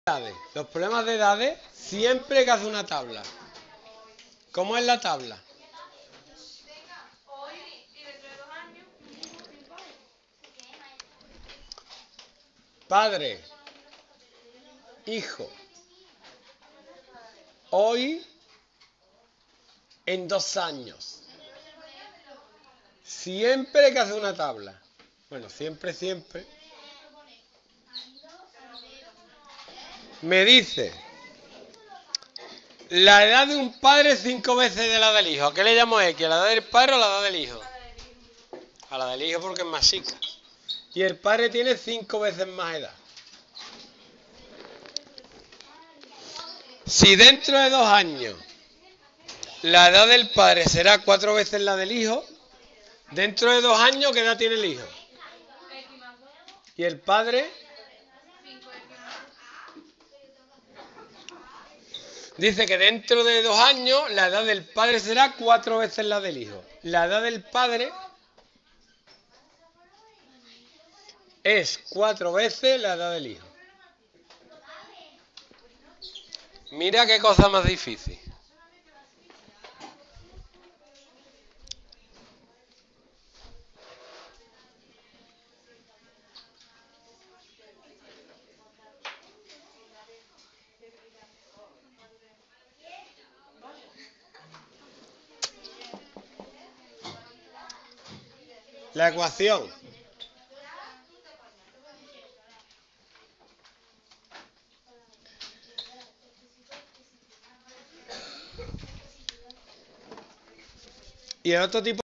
Los problemas de edades siempre que hace una tabla. ¿Cómo es la tabla? Padre, hijo, hoy, en 2 años. Siempre que hace una tabla. Bueno, siempre. Me dice, la edad de un padre es 5 veces de la del hijo. ¿A qué le llamo X? ¿A la edad del padre o a la edad del hijo? A la del hijo porque es más chica. Y el padre tiene 5 veces más edad. Si dentro de 2 años la edad del padre será 4 veces la del hijo, dentro de 2 años, ¿qué edad tiene el hijo? Y el padre dice que dentro de 2 años la edad del padre será 4 veces la del hijo. La edad del padre es 4 veces la edad del hijo. Mira qué cosa más difícil. La ecuación. Y el otro tipo